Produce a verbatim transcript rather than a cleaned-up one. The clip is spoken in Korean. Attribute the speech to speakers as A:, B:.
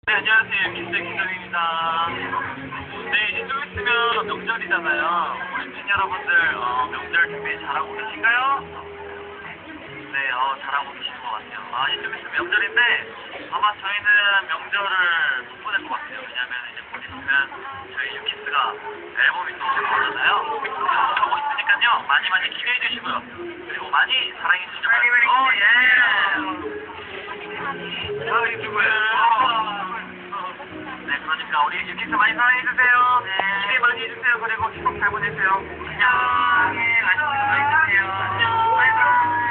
A: 네, 안녕하세요. 미스터 김정입니다. 네, 이제 좀 있으면 명절이잖아요. 우리 팬 여러분들, 어, 명절 준비 잘하고 계신가요? 네, 어, 잘하고 계시는 것 같아요. 아, 이제 좀 있으면 명절인데, 아마 저희는 명절을 못 보낼 것 같아요. 왜냐면 이제 곧 있으면 저희 유키스가 앨범이 또 올 거잖아요. 하고 있으니까요. 많이 많이 기대해 주시고요. 그리고 많이 사랑해 주시죠. 어, 예! 사랑해 주고요. 네, 그러니까 우리 유키스 많이 사랑해주세요. 네. 기대 많이 해주세요. 그리고 추석 잘 보내세요. 안녕. 네, 맛있는 거 많이 드세요. 안녕. 바이바이.